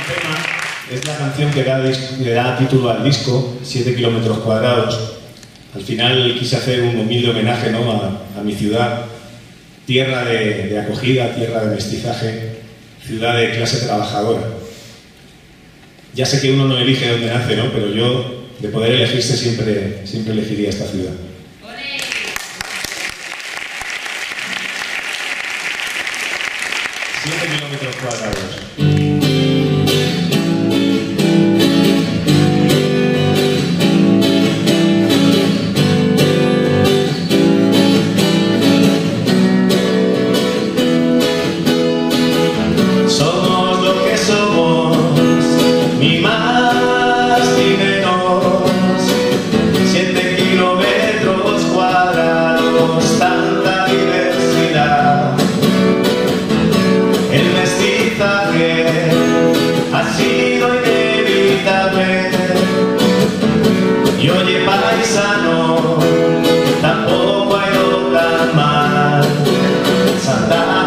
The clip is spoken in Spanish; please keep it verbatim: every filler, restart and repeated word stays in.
tema es la canción que da, que da título al disco, siete kilómetros cuadrados. Al final quise hacer un humilde homenaje, ¿no?, a, a mi ciudad, tierra de, de acogida, tierra de mestizaje, ciudad de clase trabajadora. Ya sé que uno no elige dónde nace, ¿no?, pero yo, de poder elegirse, siempre, siempre elegiría esta ciudad. siete kilómetros cuadrados. Ha sido inevitable. Y oye, paisano, tampoco ha ido tan mal. Santa